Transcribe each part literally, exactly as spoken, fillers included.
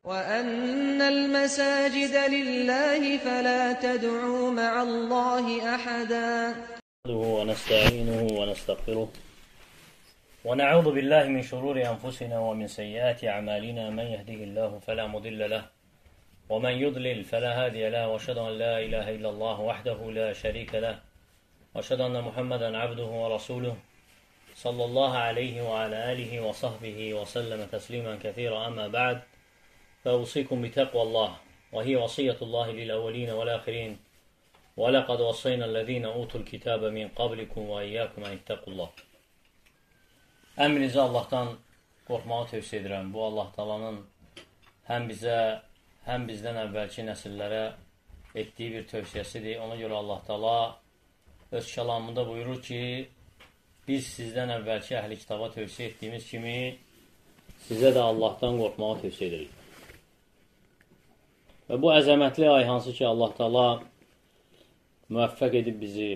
وَأَنَّ الْمَسَاجِدَ لِلَّهِ فَلَا تَدْعُوا مَعَ اللَّهِ أَحَدًا. ونستعينه ونستغفره ونعوذ بالله من شرور أنفسنا ومن سيئات أعمالنا من يهده الله فلا مضل له ومن يضلل فلا هادي له وأشهد أن لا إله إلا الله وحده لا شريك له وأشهد أن محمدا عبده ورسوله صلى الله عليه وعلى آله وصحبه وسلم تسليما كثيرا. أما بعد فأوصيكم بتقوى الله وهي وصية الله للأولين والآخرين وَلَقَدْ وَصَّيْنَا الَّذ۪ينَ اُوتُوا الْكِتَابَ مِنْ قَبْلِكُمْ وَاِيَّاكُمْ اَنْ اِتَّقُوا اللّٰهِ. Əmrinizi Allahdan qorxmağı tövsiyə edirəm. Bu, Allah Taala'nın həm bizə, həm bizdən əvvəlki nəsillərə etdiyi bir tövsiyəsidir. Ona görə Allah Taala öz kəlamında buyurur ki, biz sizdən əvvəlki əhl-i kitaba tövsiyə etdiyimiz kimi sizə də Allahdan qorxmağı tövsiyə edirik. Və bu əzəmətli ay hansı ki, Allah Taala müvəffəq edib bizi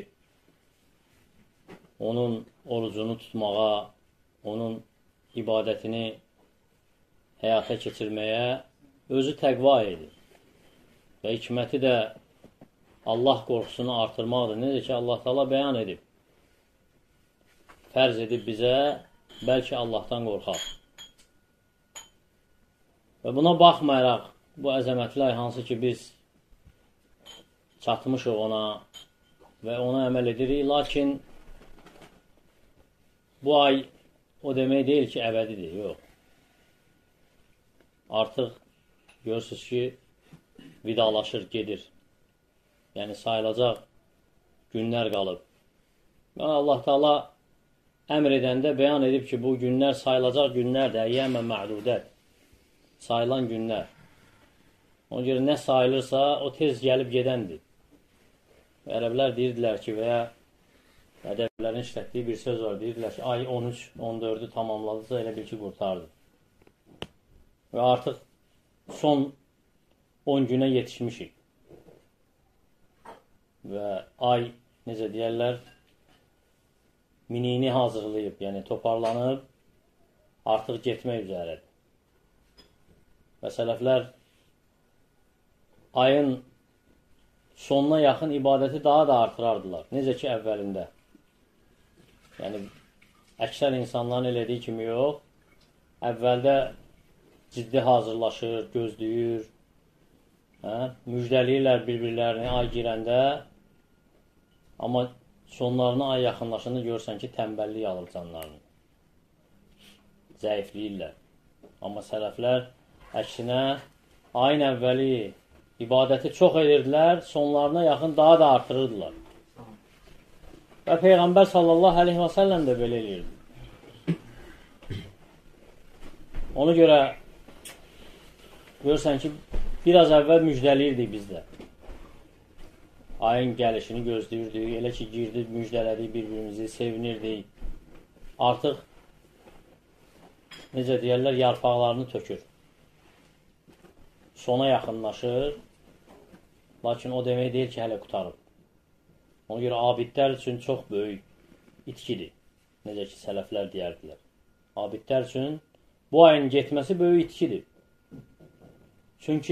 onun orucunu tutmağa, onun ibadətini həyata keçirməyə özü təqva edir. Və hikməti də Allah qorxusunu artırmaqdır. Necə ki, Allah Taala bəyan edib. Fərz edib bizə, bəlkə Allahdan qorxaq. Və buna baxmayaraq, bu əzəmətli ay hansı ki, biz çatmışıq ona və ona əməl edirik. Lakin bu ay o demək deyil ki, əbədidir. Yox. Artıq görürsünüz ki, vidalaşır, gedir. Yəni sayılacaq günlər qalıb. Və Allah Taala əmr edəndə bəyan edib ki, bu günlər sayılacaq günlərdir. Əyyəmə ma'dudət. Sayılan günlər. Ona görə nə sayılırsa, o tez gəlib gedəndir. Ərəblər deyirdilər ki, və ya ədəblərin işlətdiyi bir söz var, deyirdilər ki, ay on üç on dördü tamamladısa, elə bil ki, qurtardı. Və artıq son on günə yetişmişik. Və ay, necə deyərlər, minini hazırlayıb, yəni toparlanıb, artıq getmək üzərədir. Və sələflər ayın sonuna yaxın ibadəti daha da artırardılar. Necə ki, əvvəlində. Yəni, əksər insanların elədiyi kimi yox. Əvvəldə ciddi hazırlaşır, gözləyir, hə? Müjdəliyirlər bir-birlərini ay girəndə. Amma sonlarına ay yaxınlaşında görürsən ki, tənbəllik alır canlarını. Zəifləyirlər. Amma sələflər əksinə ayın əvvəli ibadəti çox edirdilər, sonlarına yaxın daha da artırırdılar. Və Peyğəmbər sallallahu aleyhi və səlləm də belə edirdi. Ona görə görürsən ki, biraz əvvəl müjdəliyirdik bizdə. Ayın gəlişini gözləyirdik, elə ki, girdik, müjdələdik bir-birimizi, sevinirdik. Artıq, necə deyərlər, yarpaqlarını tökür. Sona yaxınlaşır. Lakin o demək deyil ki, hələ qutarıb. Ona görə abidlər üçün çox böyük itkidir. Necə ki, sələflər deyərdilər. Abidlər üçün bu ayın getməsi böyük itkidir. Çünki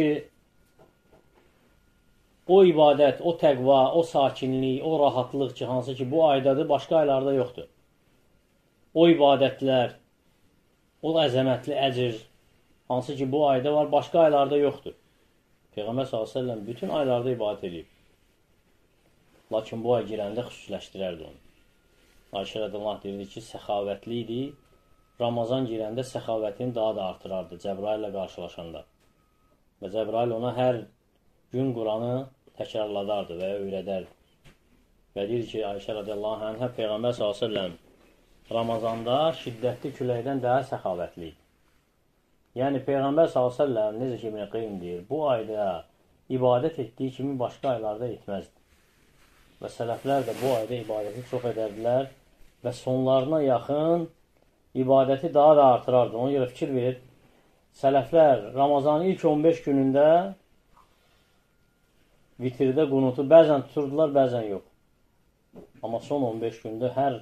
o ibadət, o təqva, o sakinlik, o rahatlıq ki, hansı ki, bu aydadır, başqa aylarda yoxdur. O ibadətlər, o əzəmətli əcr, hansı ki, bu ayda var, başqa aylarda yoxdur. Peyğəmbər sallallahu əleyhi və səlləm bütün aylarda ibadət edib. Lakin bu ay girəndə xüsusiləşdirərdi onu. Ayşə rəziyallahu anh deyirdi ki, səxavətli idi. Ramazan girəndə səxavətini daha da artırardı Cəbrail ilə qarşılaşanda. Və Cəbrail ona hər gün Quranı təkrarladardı və öyrədərdi. Və deyir ki, Ayşə rəziyallahu anh Peyğəmbər sallallahu əleyhi və səlləm Ramazanda şiddətli küləkdən daha səxavətli idi. Yəni, Peyğəmbər sallallahu əleyhi və səlləm, necə ki, İbn Qeym deyir, bu ayda ibadət etdiyi kimi başqa aylarda etməzdi. Və sələflər də bu ayda ibadəti çox edərdilər və sonlarına yaxın ibadəti daha da artırardı. Ona görə fikir verir, sələflər Ramazanın ilk on beş günündə vitirdə qunutu bəzən tuturdular, bəzən yox. Amma son on beş gündə hər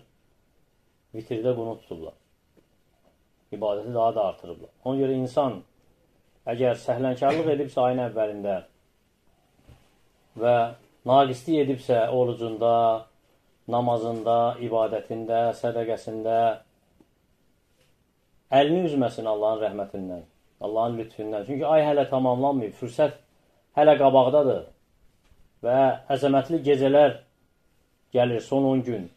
vitirdə qunut tuturlar. ibadəti daha da artırıblar. Ona görə insan əgər səhlənkarlıq edibsə ayın əvvəlində və naqislik edibsə orucunda, namazında, ibadətində, sədəqəsində əlini üzməsin Allahın rəhmətindən, Allahın lütfündən. Çünki ay hələ tamamlanmayıb, fürsət hələ qabaqdadır və əzəmətli gecələr gəlir, son on gün.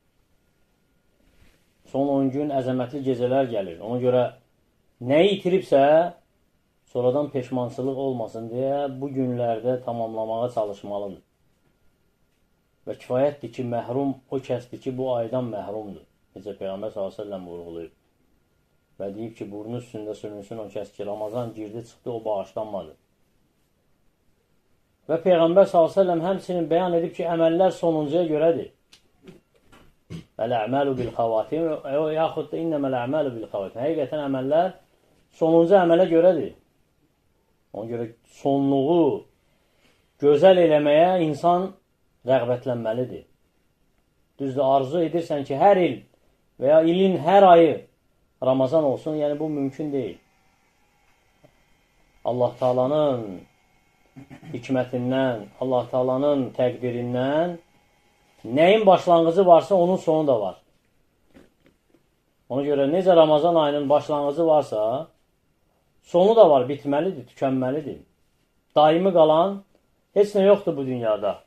Son on gün əzəmətli gecələr gəlir. Ona görə nəyi itiribsə, sonradan peşmançılıq olmasın deyə bu günlərdə tamamlamağa çalışmalıdır. Və kifayətdir ki, məhrum o kəsdir ki, bu aydan məhrumdur. Necə Peyğəmbər sallallahu əleyhi və səlləm vurğulayıb. Və deyib ki, burnu üstündə sürünsün o kəs ki, Ramazan girdi, çıxdı, o bağışlanmadı. Və Peyğəmbər sallallahu əleyhi və səlləm həmçinin bəyan edib ki, əməllər sonuncuya görədir. Əl-əməlu bil-xavatim, yaxud da innəməl-əməlu bil-xavatim. Həqiqətən əməllər sonuncu əmələ görədir. Ona görə sonluğu gözəl eləməyə insan rəğbətlənməlidir. Düzdür, arzu edirsən ki, hər il və ya ilin hər ayı Ramazan olsun, yəni bu mümkün deyil. Allah Taala'nın hikmətindən, Allah Taala'nın təqdirindən nəyin başlanğıcı varsa, onun sonu da var. Ona görə necə Ramazan ayının başlanğıcı varsa, sonu da var, bitməlidir, tükənməlidir. Daimi qalan heç nə yoxdur bu dünyada.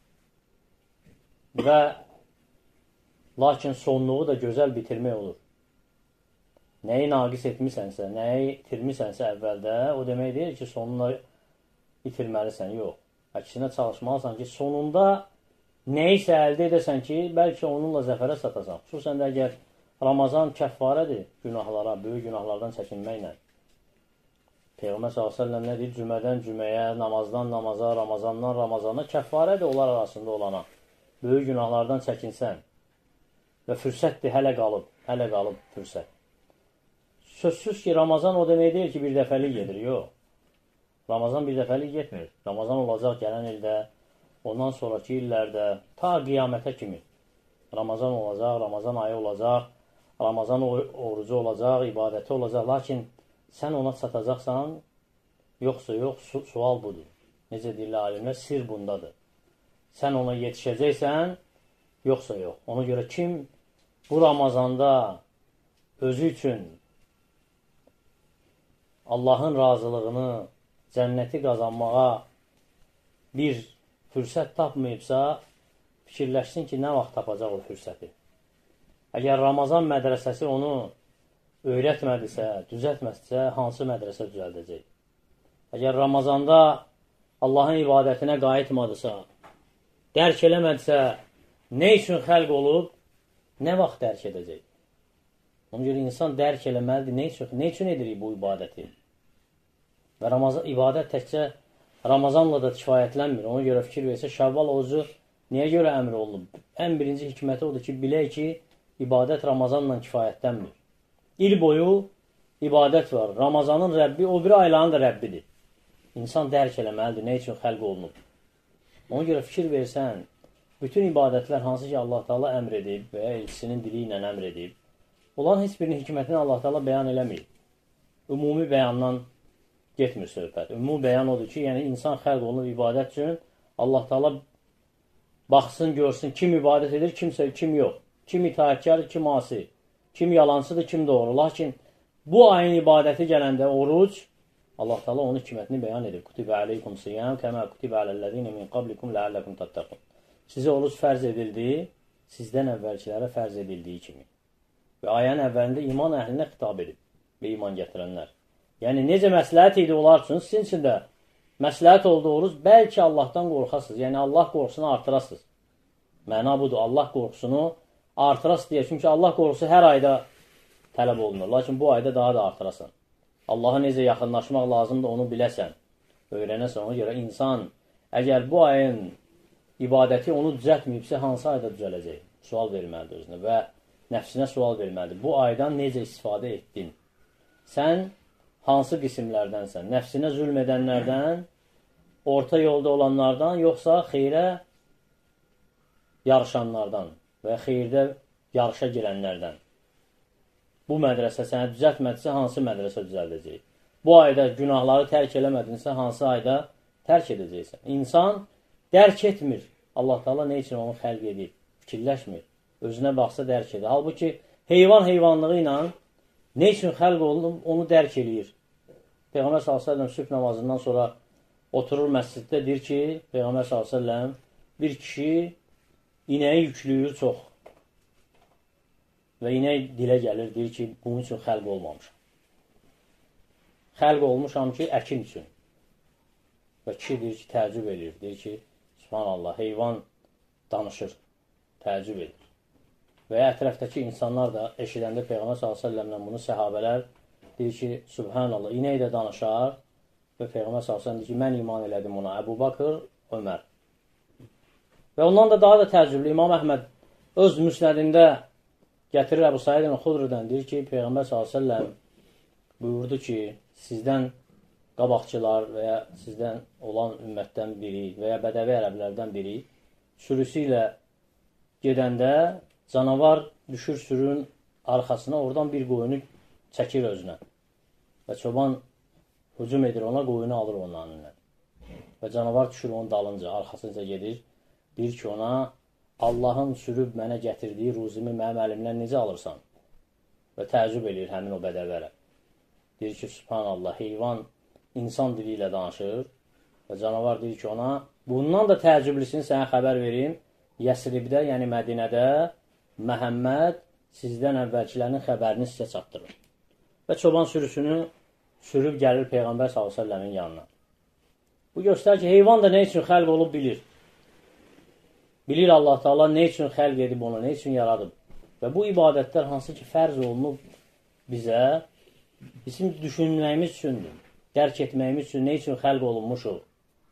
Və lakin sonluğu da gözəl bitirmək olur. Nəyi naqis etmisənsə, nəyi itirmisənsə əvvəldə, o demək deyil ki, sonunu itirməlisən, yox. Əksinə çalışmalısan ki, sonunda nəyisə əldə edəsən ki, bəlkə onunla zəfərə satasan. Xüsusən də əgər Ramazan kəffarədir günahlara, böyük günahlardan çəkinməklə. Peyğəmbər sallallahu əleyhi və səlləm nə deyir? Cümədən cüməyə, namazdan namaza, Ramazandan Ramazana kəffarədir onlar arasında olana. Böyük günahlardan çəkinsən və fürsətdir, hələ qalıb, hələ qalıb fürsət. Sözsüz ki, Ramazan o demək deyil ki, bir dəfəlik gedir, yox. Ramazan bir dəfəlik getmir. Ramazan olacaq gələn ildə, ondan sonraki illərdə, ta qiyamətə kimi. Ramazan olacaq, Ramazan ayı olacaq, Ramazan orucu olacaq, ibadəti olacaq. Lakin sən ona çatacaqsan, yoxsa yox, su sual budur. Necə deyirlər alimlər, sir bundadır. Sən ona yetişəcəksən, yoxsa yox. Ona görə kim bu Ramazanda özü üçün Allahın razılığını, cənnəti qazanmağa bir fürsət tapmayıbsa, fikirləşsin ki, nə vaxt tapacaq o fürsəti. Əgər Ramazan mədrəsəsi onu öyrətmədisə, düzəltmədisə, hansı mədrəsə düzəldəcək? Əgər Ramazanda Allahın ibadətinə qayıtmadısa, dərk eləmədisə, nə üçün xəlq olub, nə vaxt dərk edəcək? Ona görə insan dərk eləməlidir, nə üçün, nə üçün edirik bu ibadəti? Və Ramazan, ibadət təkcə Ramazanla da kifayətlənmir. Ona görə fikir versə, Şəvval orucu niyə görə əmr olunub? Ən birinci hikməti odur ki, bilək ki, ibadət Ramazanla kifayətlənmir. İl boyu ibadət var. Ramazanın Rəbbi, o bir ayların da Rəbbidir. İnsan dərk eləməlidir, nə üçün xəlq olunub. Ona görə fikir versən, bütün ibadətlər hansı ki Allah Taala əmr edib və ya elçisinin dili ilə əmr edib, olan heç birinin hikmətini Allah Taala bəyan eləmir. Ümumi bəyandan getmir söhbət. Ümumi bəyan odur ki, yəni insan xəlq olunub ibadət üçün, Allah Taala baxsın, görsün, kim ibadət edir, kimsə, kim yox. Kim itaətkardır, kim asi. Kim yalancıdır, kim doğru. Lakin bu ayın ibadəti gələndə oruc, Allah Taala onun hikmətini bəyan edib. Kutibə aleykum siyam, kəmə kutibə aləl-ləzīne min qablikum ləalləkum tattaqun. Sizə oruc fərz edildi, sizdən əvvəlkilərə fərz edildiyi kimi. Və ayənin əvvəlində iman əhlinə xitab edib və iman gətirənlər. Yəni, necə məsləhət idi onlar üçün, sizin üçün də məsləhət oldu oruc, bəlkə Allahdan qorxasınız, yəni Allah qorxusunu artırasınız. Məna budur, Allah qorxusunu artırasınız deyə, çünki Allah qorxusu hər ayda tələb olunur, lakin bu ayda daha da artırasan. Allaha necə yaxınlaşmaq lazımdır, onu biləsən, öyrənəsən, ona görə insan, əgər bu ayın ibadəti onu düzəltməyibsə, hansı ayda düzələcək? Sual verməlidir özünə və nəfsinə sual verməlidir. Bu aydan necə istifadə etdin? Sən hansı qismlərdənsən? Nəfsinə zülm edənlərdən, orta yolda olanlardan, yoxsa xeyrə yarışanlardan və xeyrdə yarışa girənlərdən? Bu mədrəsə sənə düzəltmədisə, hansı mədrəsə düzəldəcək? bu ayda günahları tərk eləmədinsə, hansı ayda tərk edəcəksən? İnsan dərk etmir. Allah Teala nə üçün onu xəlq edib? Fikirləşmir. Özünə baxsa dərk edir. Halbuki heyvan heyvanlığı ilə nə üçün xəlq olunub, onu dərk edir. Peyğəmbər sallallahu əleyhi və səlləm sübh namazından sonra oturur məsciddə, deyir ki, Peyğəmbər sallallahu əleyhi və səlləm bir kişi inəyi yüklüyür çox. Və inək dilə gəlir, deyir ki, bunun üçün xəlq olmamışam. Xəlq olmuşam ki, əkin üçün. Və kişi deyir ki, təəccüb edir. Deyir ki, subhanallah, heyvan danışır, təəccüb edir. Və ətrafdakı insanlar da eşidəndə Peyğəmbər sallallahu əleyhi və səlləmlə bunu səhabələr deyir ki, subhanallah, inək də danışar və Peyğəmbər sallallahu əleyhi və səlləm deyir ki, mən iman elədim ona, Əbu Bakır, Ömər. Və ondan da daha da təəccüblü, İmam Əhməd öz müsnədində gətirir Əbu Said el-Xudridən, deyir ki, Peyğəmbər sallallahu əleyhi və səlləm buyurdu ki, sizdən qabaqçılar və ya sizdən olan ümmətdən biri və ya bədəvi ərəblərdən biri sürüsü ilə gedəndə canavar düşür sürünün arxasına, oradan bir qoyunu çəkir özünə. Və çoban hücum edir ona, qoyunu alır onun önündən. Və canavar düşür onun dalınca, arxasınca gedir. Deyir ki ona, Allahın sürüb mənə gətirdiyi ruzimi mənim əlimdən necə alırsan? Və təəccüb edir həmin o bədəvi ərəb. Deyir ki, subhanallah, heyvan insan dili ilə danışır. Və canavar deyir ki ona, bundan da təəccüblüsünü sənə xəbər verim. Yəsribdə, yəni Mədinədə Məhəmməd sizdən əvvəlkilərin xəbərini sizə çatdırır. Və çoban sürüsünü sürüb gəlir Peyğəmbər sallallahu əleyhi və səlləmin yanına. Bu göstərir ki, heyvan da nə üçün xəlq olub bilir. Bilir Allah Teala nə üçün xəlq edib onu, nə üçün yaradıb. Və bu ibadətlər hansı ki, fərz olunub bizə, bizim düşünməyimiz üçündür. Dərk etməyimiz üçün nə üçün xəlq olunmuşuq.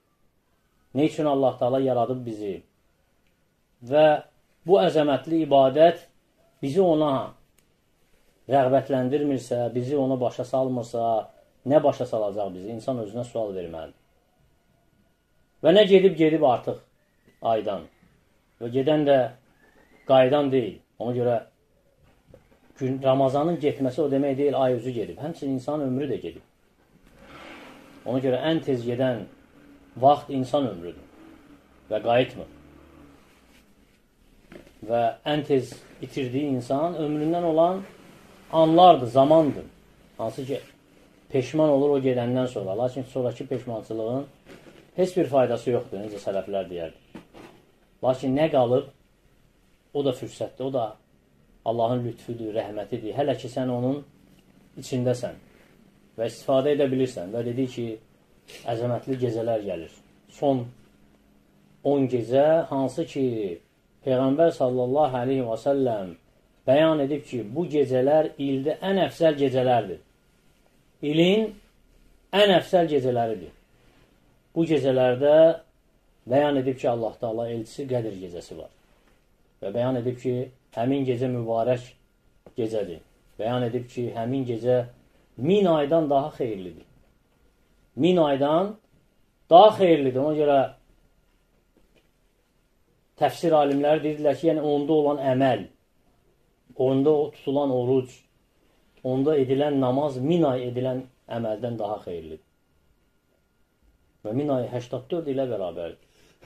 Nə üçün Allah Teala yaradıb bizi. Və bu əzəmətli ibadət bizi ona rəğbətləndirmirsə, bizi ona başa salmırsa, nə başa salacaq bizi? İnsan özünə sual verməlidir. Və nə gedib-gedib artıq aydan. Və gedən də qaydan deyil. Ona görə gün, Ramazanın getməsi o demək deyil, ay özü gedib. Həmçinin insan ömrü də gedib. Ona görə ən tez gedən vaxt insan ömrüdür və qayıtmır. Və ən tez itirdiyi insan ömründən olan anlardır, zamandır. Hansı ki, peşman olur o gedəndən sonra. Lakin sonraki peşmançılığın heç bir faydası yoxdur, necə sələflər deyərdir. Lakin nə qalıb, o da fürsətdir, o da Allahın lütfüdür, rəhmətidir. Hələ ki, sən onun içindəsən və istifadə edə bilirsən. Və dedi ki, əzəmətli gecələr gəlir. Son on gecə, hansı ki, Peyğəmbər sallallahu aleyhi və səlləm bəyan edib ki, bu gecələr ildə ən əfsəl gecələrdir. İlin ən əfsəl gecələridir. Bu gecələrdə bəyan edib ki, Allah Teala elçisi Qədir gecəsi var. Və bəyan edib ki, həmin gecə mübarək gecədir. Bəyan edib ki, həmin gecə min aydan daha xeyirlidir. Min aydan daha xeyirlidir. Ona görə təfsir alimləri deyirlər ki, yəni onda olan əməl, onda tutulan oruc, onda edilən namaz min ay edilən əməldən daha xeyirlidir. Və min ay səksən dörd ilə bərabərdir.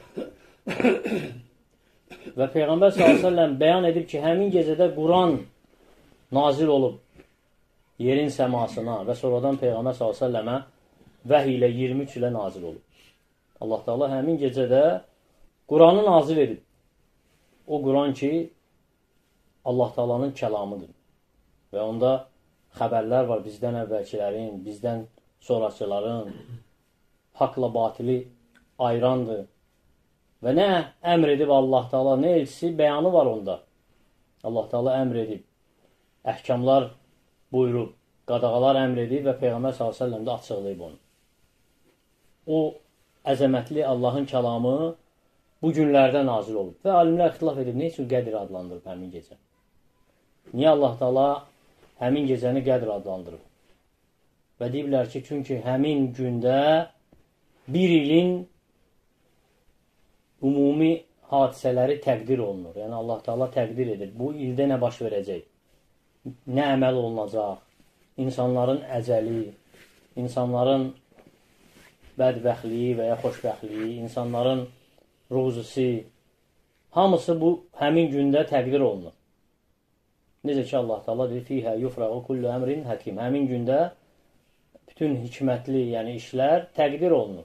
Və Peyğəmbər sallallahu əleyhi və səlləm bəyan edib ki, həmin gecədə Quran nazil olub yerin səmasına və sonradan Peyğəmbər sallallahu əleyhi və səlləmə vəhiy ilə iyirmi üç ilə nazil olub. Allah Teala həmin gecədə Quranı nazil edib. O Quran ki, Allah Teala'nın kəlamıdır. Və onda xəbərlər var bizdən əvvəlkilərin, bizdən sonrakıların, haqla batili ayrandır. Və nə əmr edib Allah Teala, nə elçisi bəyanı var onda. Allah Teala əmr edib, əhkamlar buyurub, qadağalar əmr edib və Peyğəmbər sallallahu əleyhi və səlləm də açıqlayıb onu. O əzəmətli Allahın kəlamı bu günlərdə nazil olub. Və alimlər ixtilaf edib, nə üçün Qədir adlandırıb həmin gecə? Niyə Allah Teala həmin gecəni Qədr adlandırıb? Və deyiblər ki, çünki həmin gündə bir ilin ümumi hadisələri təqdir olunur. Yəni Allah Teala təqdir edir. Bu ildə nə baş verəcək? Nə əməl olunacaq? İnsanların əcəli, insanların bədbəxtliyi və ya xoşbəxtliyi, insanların ruzusi, hamısı bu həmin gündə təqdir olunur. Necə ki, Allah Teala deyir, fihə yufraqu kullu əmrin həkim. Həmin gündə bütün hikmətli, yəni işlər təqdir olunur.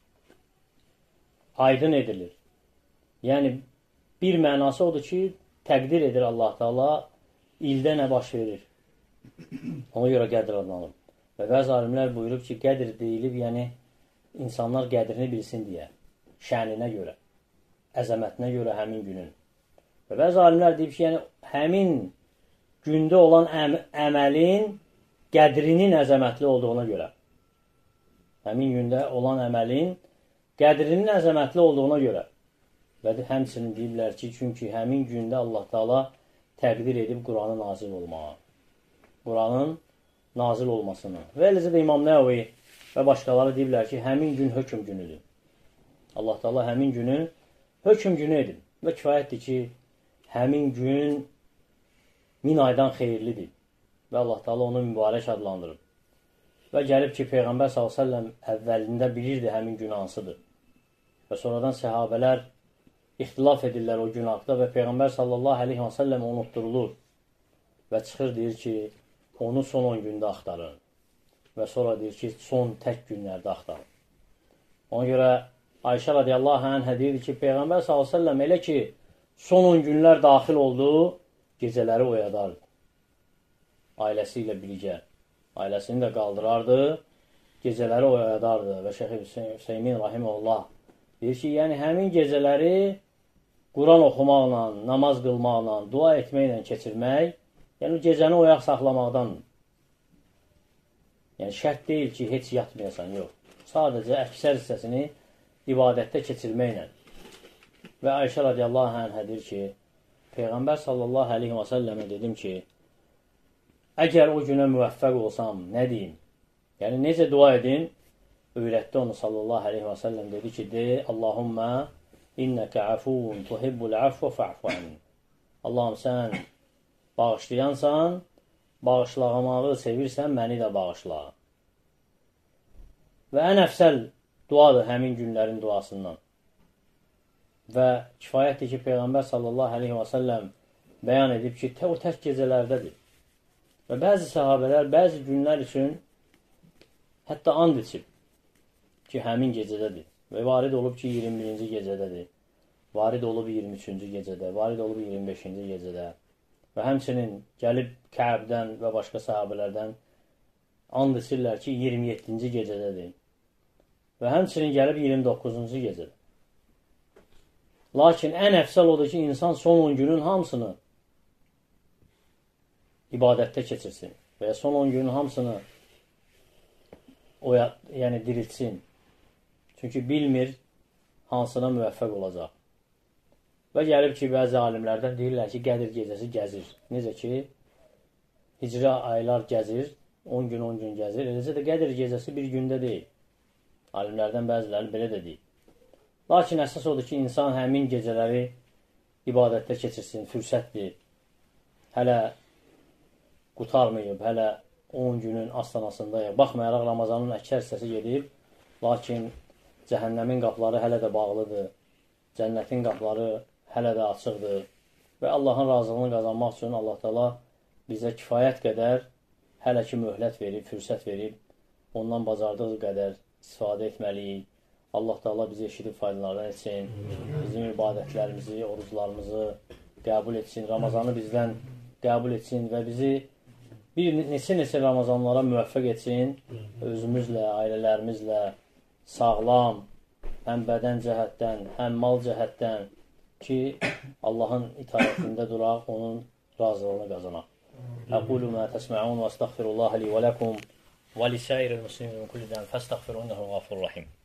Aydın edilir. Yəni, bir mənası odur ki, təqdir edir Allah Teala ildə nə baş verir. Ona görə qədr adlanır. Və bəzi alimlər buyurub ki, qədr deyilib, yəni insanlar qədrini bilsin deyə, şəninə görə, əzəmətinə görə həmin günün. Və bəzi alimlər deyib ki, yəni həmin gündə olan əm əməlin qədrinin əzəmətli olduğuna görə. Həmin gündə olan əməlin qədrinin əzəmətli olduğuna görə. Və həmçinin deyiblər ki, çünki həmin gündə Allah Teala təqdir edib Quranın nazil olmağa. Quranın nazil olmasını. Və eləcə də İmam Nəvavi və başqaları deyiblər ki, həmin gün hökm günüdür. Allah Teala həmin günü hökm günü edin. Və kifayətdir ki, həmin gün min aydan xeyirlidir. Və Allah Teala onu mübarək adlandırır. Və gəlib ki, Peyğəmbər sallallahu əleyhi və səlləm əvvəlində bilirdi həmin gün hansıdır. Və sonradan səhabələr ixtilaf edirlər o gün haqda və Peyğəmbər sallallahu əleyhi və səlləm unutdurulur. Və çıxır deyir ki, onu son on gündə axtarın. Və sonra deyir ki, son tək günlərdə axtarın. Ona görə Ayşə radiyallahu anhə deyir ki, Peyğəmbər sallallahu əleyhi və səlləm elə ki, son on günlər daxil oldu, gecələri oyadardı. Ailəsi ilə birgə. Ailəsini də qaldırardı, gecələri oyadardı. Və Şeyx Hüseymin rahimehullah deyir ki, yəni həmin gecələri Quran oxumaqla, namaz qılmaqla, dua etməklə keçirmək, yəni gecəni oyaq saxlamaqdandır. Yəni şərt deyil ki, heç yatmayasan, yox. Sadəcə əksər hissəsini ibadətdə keçirməklə. Və Ayşə radiyallahu anhə deyir ki, Peyğəmbər sallallahu əleyhi və səlləmə dedim ki, əgər o günə müvəffəq olsam, nə deyim? Yəni, necə dua edin? Öyrətdi onu sallallahu əleyhi və səlləm, dedi ki, de, Allahümmə innəkə əfuvun tuhibbul əfvə fə'fu əmin. Allahım, sən bağışlayansan, bağışlamağı sevirsən, məni də bağışla. Və ən əfsəl duadır həmin günlərin duasından. Və kifayətdir ki, Peyğəmbər sallallahu əleyhi və səlləm bəyan edib ki, o tək gecələrdədir. Və bəzi səhabələr bəzi günlər üçün hətta and içib ki, həmin gecədədir. Və varid olub ki, iyirmi birinci gecədədir. Varid olub iyirmi üçüncü gecədə. Varid olub iyirmi beşinci gecədə. Və həmçinin gəlib Kəbdən və başqa səhabələrdən and içirlər ki, iyirmi yeddinci gecədədir. Və həmçinin gəlib iyirmi doqquzuncu gecədə. Lakin ən əfsəl odur ki, insan son on günün hamısını ibadətdə keçirsin. Və son on günün hamısını oya, yəni diriltsin. Çünki bilmir hansına müvəffəq olacaq. Və gəlib ki, bəzi alimlərdən deyirlər ki, Qədir gecəsi gəzir. Necə ki, hicri aylar gəzir, on gün on gün gəzir. Eləcə də Qədir gecəsi bir gündə deyil. Alimlərdən bəziləri belə də deyil. Lakin əsas odur ki, insan həmin gecələri ibadətdə keçirsin, fürsətdir. Hələ qutarmayıb, hələ on günün astanasındayıq. Baxmayaraq Ramazanın əksər hissəsi gedib, lakin cəhənnəmin qapıları hələ də bağlıdır. Cənnətin qapıları hələ də açıqdır. Və Allahın razılığını qazanmaq üçün Allah Teala bizə kifayət qədər hələ ki möhlət verib, fürsət verib, ondan bacardığı qədər istifadə etməliyik. Allah Teala bizi eşidib faydalardan etsin, bizim ibadətlərimizi, oruclarımızı qəbul etsin, Ramazanı bizdən qəbul etsin və bizi bir neçə-neçə Ramazanlara müvəffəq etsin, özümüzlə, ailələrimizlə sağlam, həm bədən cəhətdən, həm mal cəhətdən ki, Allahın itaətində duraq, onun razılığını qazanaq. Əqulu mə təsmə'un və əstəğfirullaha li və ləkum və lisəiril muslimin kullidən fəstəğfiru innəhu ğafurur rahim.